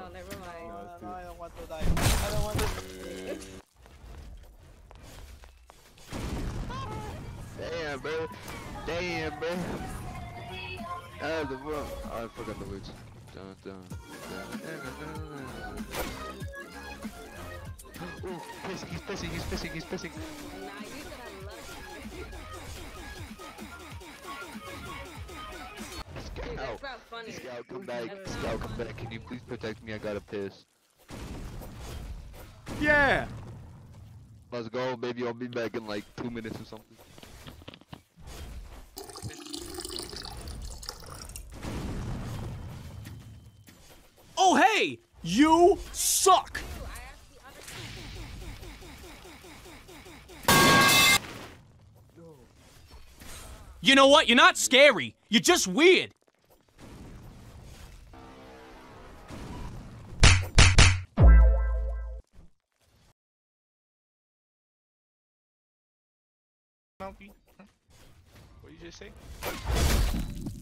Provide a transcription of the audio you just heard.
Oh, never mind. No, I don't want to die. I don't want to. Damn, bro. Damn, bro. Out of the world. Oh, I forgot the words. Dun, dun, dun. Ooh, pissing, he's pissing, he's pissing, he's pissing. Nah, you said I love you. Dude, that's not funny. Scout, come back. Scout, come back. Can you please protect me? I gotta piss. Yeah! Let's go, baby. I'll be back in like 2 minutes or something. Oh, hey! You suck! You know what? You're not scary. You're just weird. Monkey? What did you just say?